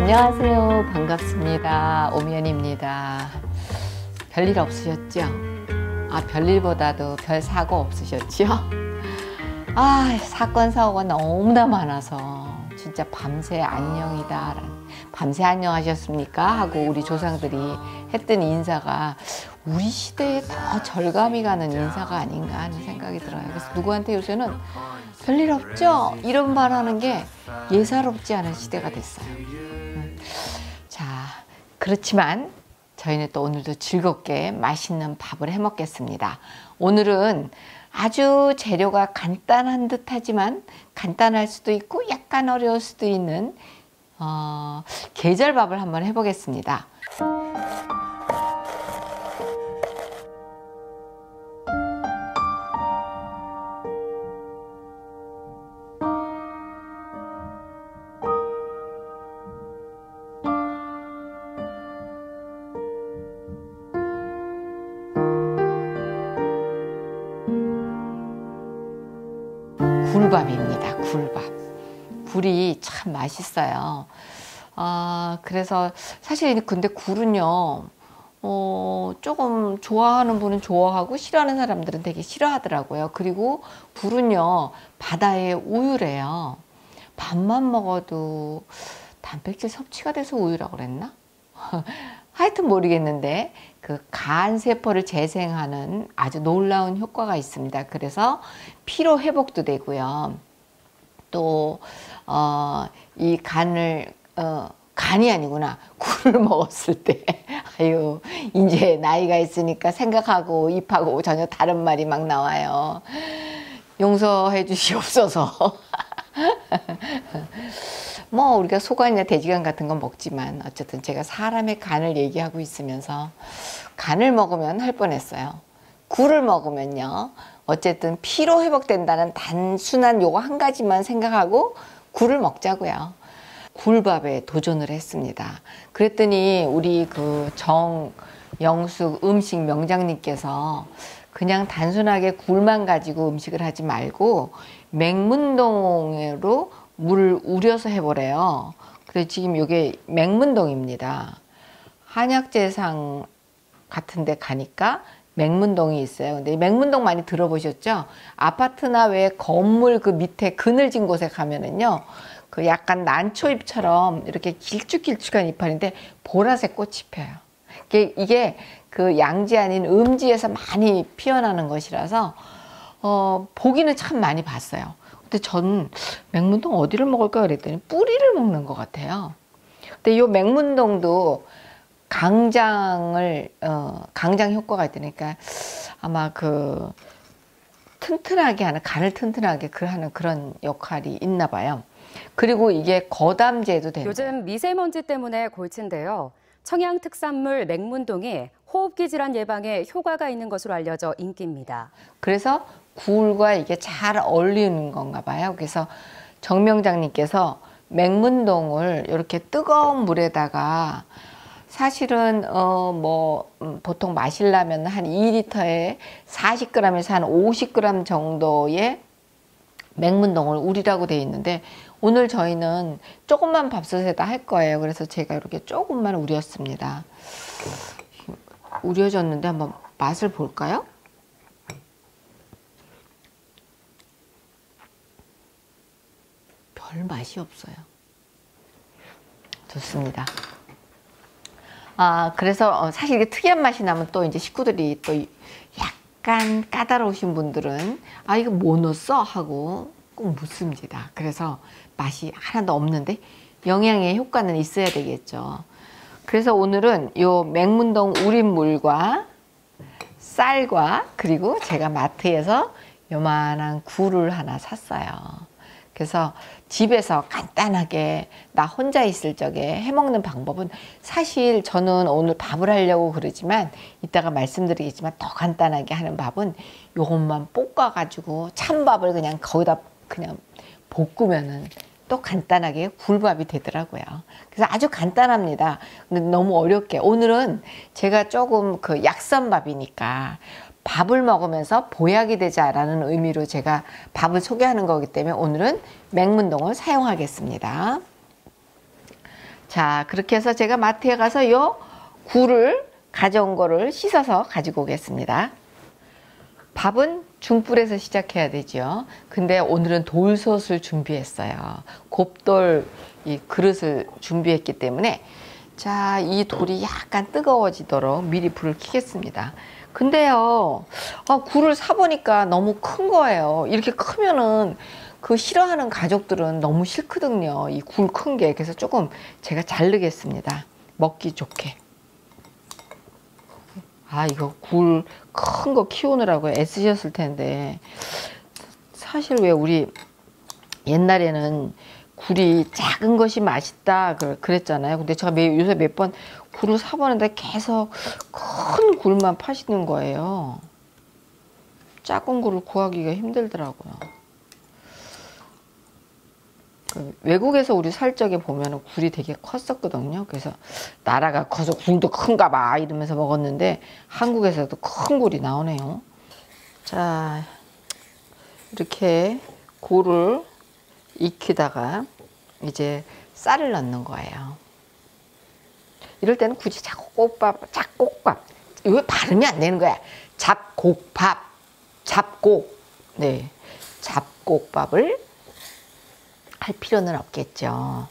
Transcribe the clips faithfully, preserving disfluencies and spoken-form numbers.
안녕하세요. 반갑습니다. 오면입니다. 별일 없으셨죠? 아, 별일보다도 별 사고 없으셨죠? 아, 사건 사고가 너무나 많아서 진짜 밤새 안녕이다. 밤새 안녕하셨습니까? 하고 우리 조상들이 했던 인사가 우리 시대에 더 절감이 가는 인사가 아닌가 하는 생각이 들어요. 그래서 누구한테 요새는 별일 없죠? 이런 말 하는 게 예사롭지 않은 시대가 됐어요. 자, 그렇지만 저희는 또 오늘도 즐겁게 맛있는 밥을 해 먹겠습니다. 오늘은 아주 재료가 간단한 듯 하지만 간단할 수도 있고 약간 어려울 수도 있는 어, 계절밥을 한번 해보겠습니다. 굴밥입니다. 굴밥. 굴이 참 맛있어요. 아, 그래서 사실 근데 굴은요, 어, 조금 좋아하는 분은 좋아하고 싫어하는 사람들은 되게 싫어하더라고요. 그리고 굴은요, 바다의 우유래요. 밥만 먹어도 단백질 섭취가 돼서 우유라고 그랬나? 하여튼 모르겠는데 그 간 세포를 재생하는 아주 놀라운 효과가 있습니다. 그래서 피로 회복도 되고요. 또 어, 이 간을 어, 간이 아니구나. 굴을 먹었을 때 아유 이제 나이가 있으니까 생각하고 입하고 전혀 다른 말이 막 나와요. 용서해 주시옵소서. 뭐 우리가 소간이나 돼지간 같은 건 먹지만 어쨌든 제가 사람의 간을 얘기하고 있으면서 간을 먹으면 할 뻔했어요. 굴을 먹으면요 어쨌든 피로 회복된다는 단순한 요거 한 가지만 생각하고 굴을 먹자고요. 굴밥에 도전을 했습니다. 그랬더니 우리 그 정영숙 음식 명장님께서 그냥 단순하게 굴만 가지고 음식을 하지 말고 맹문동으로 물을 우려서 해보래요. 그래서 지금 이게 맹문동입니다. 한약재상 같은 데 가니까 맹문동이 있어요. 근데 맹문동 많이 들어보셨죠? 아파트나 왜 건물 그 밑에 그늘진 곳에 가면은요, 그 약간 난초잎처럼 이렇게 길쭉길쭉한 이파리인데 보라색 꽃이 펴요. 이게, 이게 그 양지 아닌 음지에서 많이 피어나는 것이라서, 어, 보기는 참 많이 봤어요. 근데 전 맹문동 어디를 먹을까 그랬더니 뿌리를 먹는 것 같아요. 근데 이 맹문동도 강장을 어, 강장 효과가 있다니까 아마 그 튼튼하게 하는 간을 튼튼하게 그 하는 그런 역할이 있나 봐요. 그리고 이게 거담제도 돼요. 요즘 미세먼지 때문에 골친데요. 청양 특산물 맹문동이 호흡기 질환 예방에 효과가 있는 것으로 알려져 인기입니다. 그래서 굴과 이게 잘 어울리는 건가 봐요. 그래서 정명장님께서 맹문동을 이렇게 뜨거운 물에다가 사실은 어 뭐 음 보통 마시려면 한 이 리터에 사십 그램에서 한 오십 그램 정도의 맹문동을 우리라고 돼 있는데 오늘 저희는 조금만 밥솥에다 할 거예요. 그래서 제가 이렇게 조금만 우렸습니다. 우려졌는데 한번 맛을 볼까요? 별 맛이 없어요. 좋습니다. 아, 그래서 사실 이게 특이한 맛이 나면 또 이제 식구들이 또 약간 까다로우신 분들은 아, 이거 뭐 넣었어? 하고 꼭 묻습니다. 그래서 맛이 하나도 없는데 영양의 효과는 있어야 되겠죠. 그래서 오늘은 요 맹문동 우린 물과 쌀과 그리고 제가 마트에서 요만한 굴을 하나 샀어요. 그래서 집에서 간단하게 나 혼자 있을 적에 해먹는 방법은 사실 저는 오늘 밥을 하려고 그러지만 이따가 말씀드리겠지만 더 간단하게 하는 밥은 요것만 볶아가지고 찬밥을 그냥 거기다 그냥 볶으면은 또 간단하게 굴밥이 되더라고요. 그래서 아주 간단합니다. 근데 너무 어렵게 오늘은 제가 조금 그 약선밥이니까 밥을 먹으면서 보약이 되자라는 의미로 제가 밥을 소개하는 거기 때문에 오늘은 맹문동을 사용하겠습니다. 자, 그렇게 해서 제가 마트에 가서 요 굴을 가져온 거를 씻어서 가지고 오겠습니다. 밥은 중불에서 시작해야 되죠. 근데 오늘은 돌솥을 준비했어요. 곱돌 이 그릇을 준비했기 때문에 자, 이 돌이 약간 뜨거워지도록 미리 불을 켜겠습니다. 근데요, 아, 굴을 사보니까 너무 큰 거예요. 이렇게 크면은 그 싫어하는 가족들은 너무 싫거든요. 이 굴 큰 게. 그래서 조금 제가 자르겠습니다. 먹기 좋게. 아, 이거 굴 큰 거 키우느라고 애쓰셨을 텐데 사실 왜 우리 옛날에는 굴이 작은 것이 맛있다 그랬잖아요. 근데 제가 매, 요새 몇 번 굴을 사보는데 계속 큰 굴만 파시는 거예요. 작은 굴을 구하기가 힘들더라고요. 그 외국에서 우리 살 적에 보면 굴이 되게 컸었거든요. 그래서 나라가 커서 굴도 큰가 봐 이러면서 먹었는데 한국에서도 큰 굴이 나오네요. 자, 이렇게 굴을 익히다가 이제 쌀을 넣는 거예요. 이럴 때는 굳이 잡곡밥, 잡곡밥. 이거 발음이 안 되는 거야. 잡곡밥, 잡곡. 네, 잡곡밥을 할 필요는 없겠죠.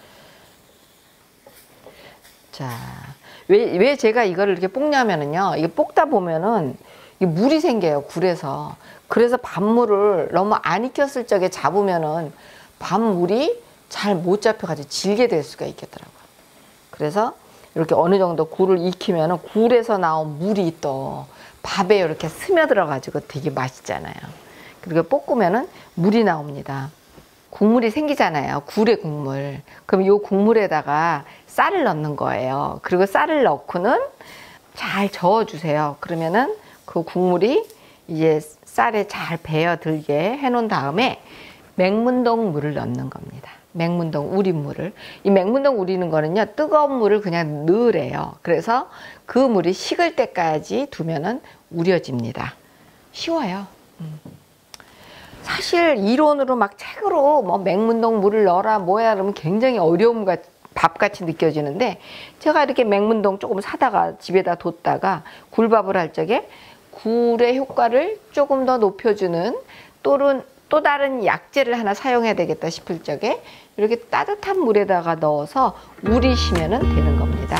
자, 왜, 왜 제가 이거를 이렇게 볶냐면은요, 이게 볶다 보면은 이 물이 생겨요, 굴에서. 그래서 밥물을 너무 안 익혔을 적에 잡으면은 밥물이 잘 못 잡혀가지고 질게 될 수가 있겠더라고요. 그래서 이렇게 어느 정도 굴을 익히면은 굴에서 나온 물이 또 밥에 이렇게 스며들어가지고 되게 맛있잖아요. 그리고 볶으면은 물이 나옵니다. 국물이 생기잖아요. 굴의 국물. 그럼 이 국물에다가 쌀을 넣는 거예요. 그리고 쌀을 넣고는 잘 저어주세요. 그러면은 그 국물이 이제 쌀에 잘 배어들게 해놓은 다음에 맹문동 물을 넣는 겁니다. 맹문동 우린 물을. 이 맹문동 우리는 거는요, 뜨거운 물을 그냥 넣으래요. 그래서 그 물이 식을 때까지 두면은 우려집니다. 쉬워요. 음. 사실 이론으로 막 책으로 뭐 맹문동 물을 넣어라 뭐야 그러면 굉장히 어려움 같, 밥같이 느껴지는데 제가 이렇게 맹문동 조금 사다가 집에다 뒀다가 굴밥을 할 적에 굴의 효과를 조금 더 높여주는 또는 또 다른 약재를 하나 사용해야 되겠다 싶을 적에 이렇게 따뜻한 물에다가 넣어서 우리시면 되는 겁니다.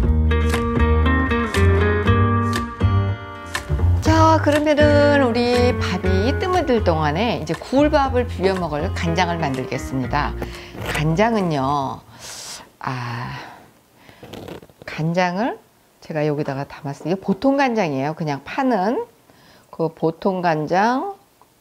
자, 그러면은 우리 밥이 뜸을 동안에 이제 굴밥을 비벼 먹을 간장을 만들겠습니다. 간장은요, 아, 간장을 제가 여기다가 담았어요. 이게 보통 간장이에요. 그냥 파는 그 보통 간장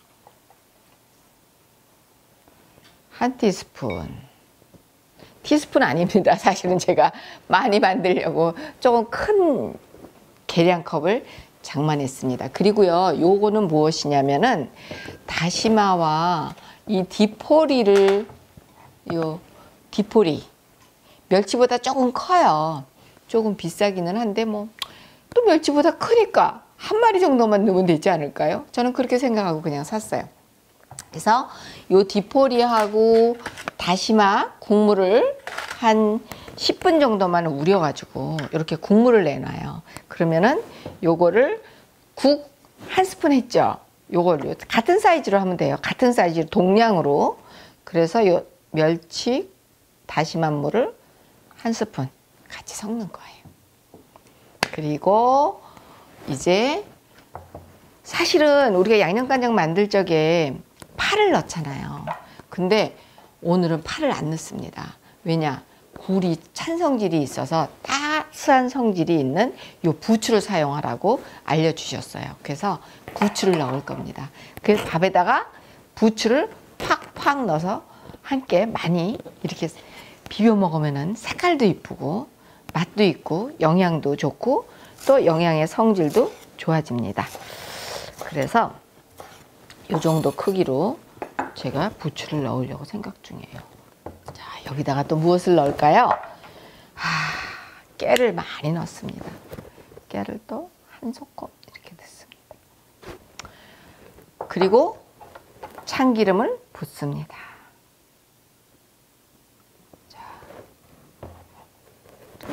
한 티스푼. 티스푼 아닙니다. 사실은 제가 많이 만들려고 조금 큰 계량컵을 장만했습니다. 그리고요, 요거는 무엇이냐면은 다시마와 이 디포리를, 요 디포리 멸치보다 조금 커요. 조금 비싸기는 한데 뭐 또 멸치보다 크니까 한 마리 정도만 넣으면 되지 않을까요? 저는 그렇게 생각하고 그냥 샀어요. 그래서 요 디포리하고 다시마 국물을 한 십 분 정도만 우려가지고 이렇게 국물을 내놔요. 그러면은 요거를 국 한 스푼 했죠. 요걸 같은 사이즈로 하면 돼요. 같은 사이즈로 동량으로. 그래서 요 멸치 다시마물을 한 스푼 같이 섞는 거예요. 그리고 이제 사실은 우리가 양념간장 만들 적에 파를 넣잖아요. 근데 오늘은 파를 안 넣습니다. 왜냐? 굴이 찬 성질이 있어서 따스한 성질이 있는 요 부추를 사용하라고 알려주셨어요. 그래서 부추를 넣을 겁니다. 그래서 밥에다가 부추를 팍팍 넣어서 함께 많이 이렇게 비벼 먹으면 색깔도 이쁘고 맛도 있고 영양도 좋고 또 영양의 성질도 좋아집니다. 그래서 이 정도 크기로 제가 부추를 넣으려고 생각 중이에요. 자, 여기다가 또 무엇을 넣을까요? 아, 깨를 많이 넣습니다. 깨를 또 한 소끔 이렇게 넣습니다. 그리고 참기름을 붓습니다. 자,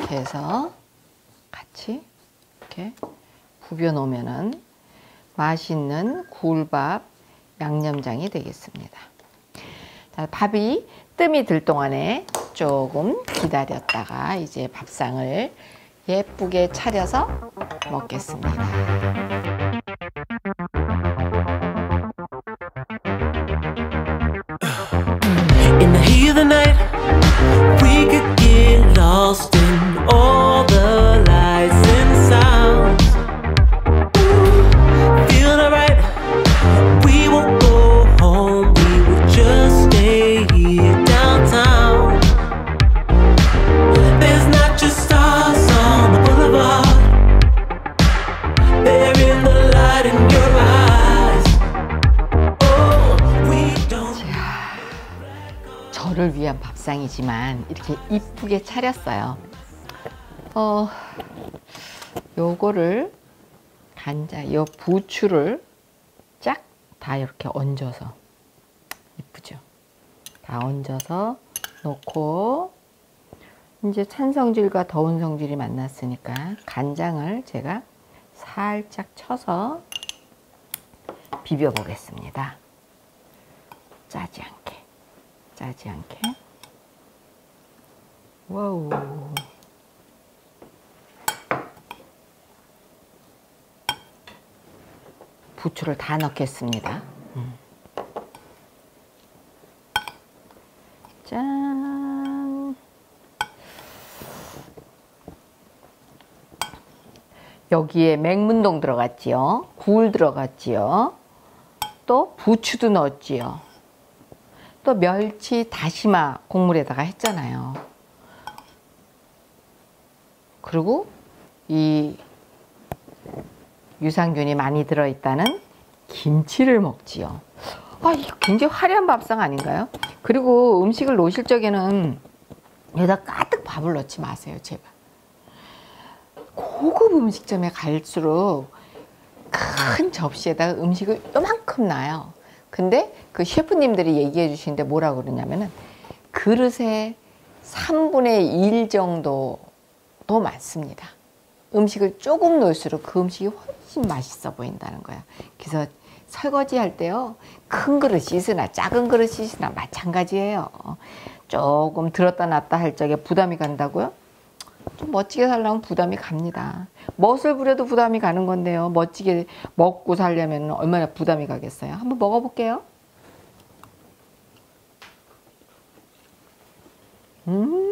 이렇게 해서 같이 이렇게 부벼 놓으면은 맛있는 굴밥 양념장이 되겠습니다. 자, 밥이 뜸이 들 동안에 조금 기다렸다가 이제 밥상을 예쁘게 차려서 먹겠습니다. In the heat of the night, we could get lost in all the lights and sounds. Ooh, feeling alright. We won't go home. We will just stay here downtown. There's not just stars on the boulevard. They're in the light in your eyes. Oh, we don't. 저를 위한 밥상이지만 이렇게 이쁘게 차렸어요. 어, 요거를 간장, 요 부추를 쫙 다 이렇게 얹어서 이쁘죠? 다 얹어서 놓고 이제 찬 성질과 더운 성질이 만났으니까 간장을 제가 살짝 쳐서 비벼 보겠습니다. 짜지 않게. 짜지 않게. 와우. 부추를 다 넣겠습니다. 음. 짠. 여기에 맹문동 들어갔지요. 굴 들어갔지요. 또 부추도 넣었지요. 또 멸치 다시마 국물에다가 했잖아요. 그리고 이 유산균이 많이 들어있다는 김치를 먹지요. 아, 이거 굉장히 화려한 밥상 아닌가요? 그리고 음식을 놓으실 적에는 여기다 가득 밥을 넣지 마세요, 제발. 고급 음식점에 갈수록 큰 접시에다가 음식을 요만큼 놔요. 근데 그 셰프님들이 얘기해 주시는데 뭐라 그러냐면은 그릇에 삼분의 일 정도도 많습니다. 음식을 조금 넣을수록 그 음식이 훨씬 맛있어 보인다는 거야. 그래서 설거지 할 때요, 큰 그릇이 있으나 작은 그릇이 있으나 마찬가지예요. 조금 들었다 놨다 할 적에 부담이 간다고요? 좀 멋지게 살려면 부담이 갑니다. 멋을 부려도 부담이 가는 건데요. 멋지게 먹고 살려면 얼마나 부담이 가겠어요. 한번 먹어볼게요. 음.